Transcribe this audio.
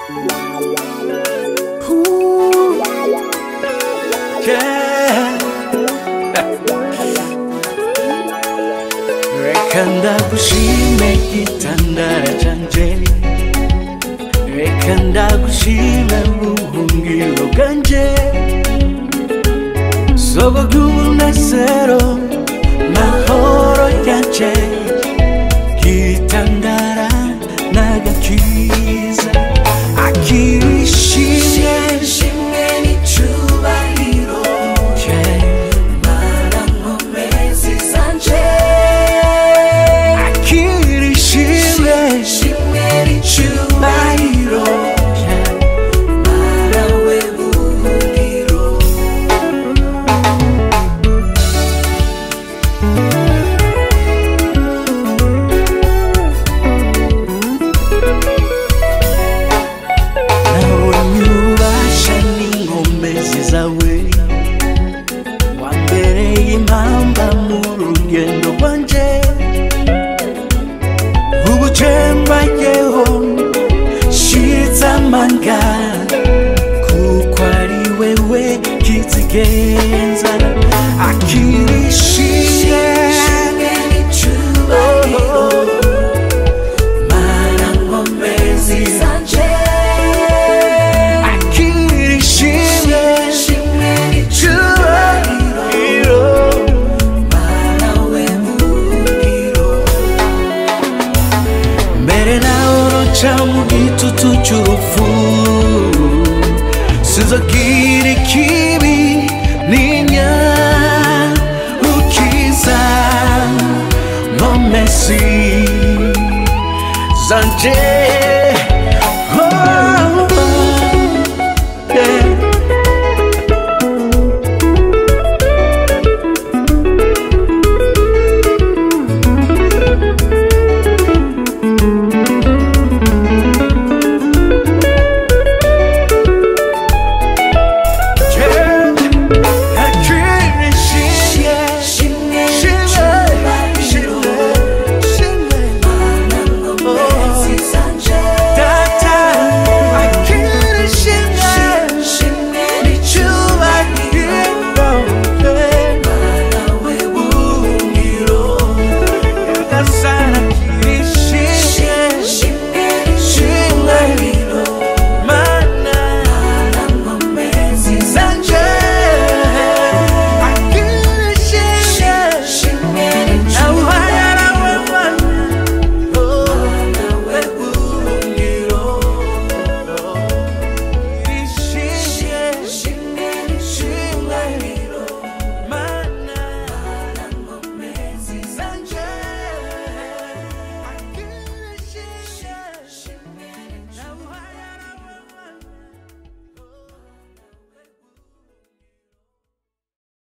Ooh, yeah. Rekanda kushime kitandara chanje, rekanda kushime buhungiro bwanje, sogo bw'umunezero mahoro yanje, kitandara n'agakiza akirishimye shimwe n'icubahiro Mana nkomezi zanje akirishimye shimwe n'icubahiro Mana we buhungiro zawe wambereye impamba mu rugendo rwanje ubu cembayeho shitse amanga kuko ari wewe kizigenza akirishimye n'icubahiro Mana nkomezi zanje mu gitutu cy'urupfu sinzogira ikibi ninya ukiza nkomezi zanje